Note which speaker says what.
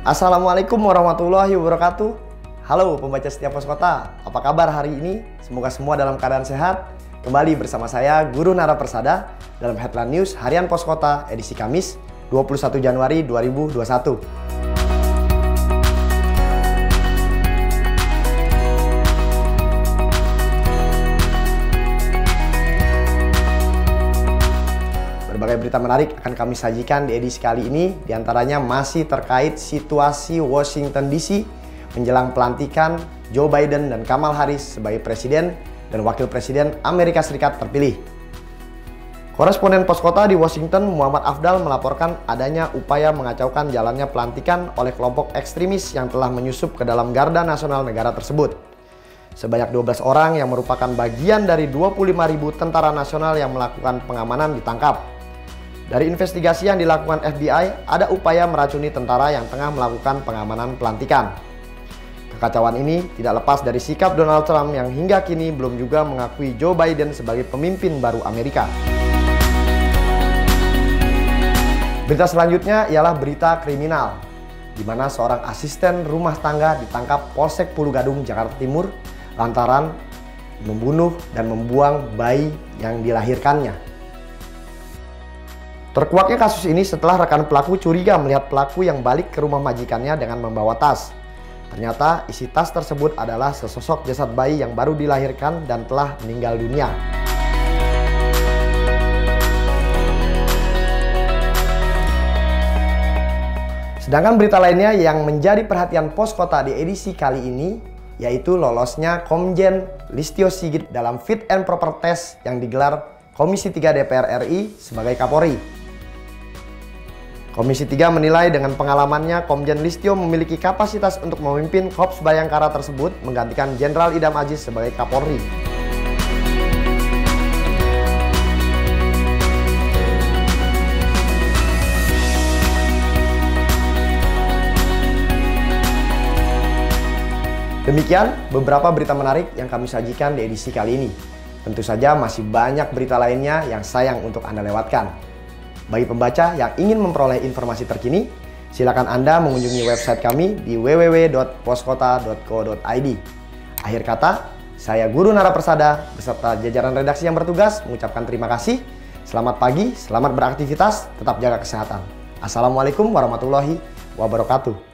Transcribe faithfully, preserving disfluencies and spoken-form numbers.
Speaker 1: Assalamualaikum warahmatullahi wabarakatuh. Halo pembaca setia Pos Kota, apa kabar hari ini? Semoga semua dalam keadaan sehat. Kembali bersama saya Guru Nara Persada dalam Headline News Harian Pos Kota edisi Kamis dua puluh satu Januari dua ribu dua puluh satu. Berbagai berita menarik akan kami sajikan di edisi kali ini, diantaranya masih terkait situasi Washington D C menjelang pelantikan Joe Biden dan Kamala Harris sebagai Presiden dan Wakil Presiden Amerika Serikat terpilih. Koresponden Pos Kota di Washington, Muhammad Afdal, melaporkan adanya upaya mengacaukan jalannya pelantikan oleh kelompok ekstremis yang telah menyusup ke dalam garda nasional negara tersebut. Sebanyak dua belas orang yang merupakan bagian dari dua puluh lima ribu tentara nasional yang melakukan pengamanan ditangkap. Dari investigasi yang dilakukan F B I, ada upaya meracuni tentara yang tengah melakukan pengamanan pelantikan. Kekacauan ini tidak lepas dari sikap Donald Trump yang hingga kini belum juga mengakui Joe Biden sebagai pemimpin baru Amerika. Berita selanjutnya ialah berita kriminal, di mana seorang asisten rumah tangga ditangkap Polsek Pulau Gadung, Jakarta Timur, lantaran membunuh dan membuang bayi yang dilahirkannya. Terkuaknya kasus ini setelah rekan pelaku curiga melihat pelaku yang balik ke rumah majikannya dengan membawa tas. Ternyata isi tas tersebut adalah sesosok jasad bayi yang baru dilahirkan dan telah meninggal dunia. Sedangkan berita lainnya yang menjadi perhatian Pos Kota di edisi kali ini, yaitu lolosnya Komjen Listio Sigit dalam Fit and Proper Test yang digelar Komisi tiga D P R R I sebagai Kapolri. Komisi tiga menilai dengan pengalamannya Komjen Listio memiliki kapasitas untuk memimpin Korps Bayangkara tersebut menggantikan Jenderal Idam Aziz sebagai Kapolri. Demikian beberapa berita menarik yang kami sajikan di edisi kali ini. Tentu saja masih banyak berita lainnya yang sayang untuk Anda lewatkan. Bagi pembaca yang ingin memperoleh informasi terkini, silakan Anda mengunjungi website kami di w w w dot poskota dot co dot i d. Akhir kata, saya Guru Nara Persada beserta jajaran redaksi yang bertugas mengucapkan terima kasih. Selamat pagi, selamat beraktivitas, tetap jaga kesehatan. Assalamualaikum warahmatullahi wabarakatuh.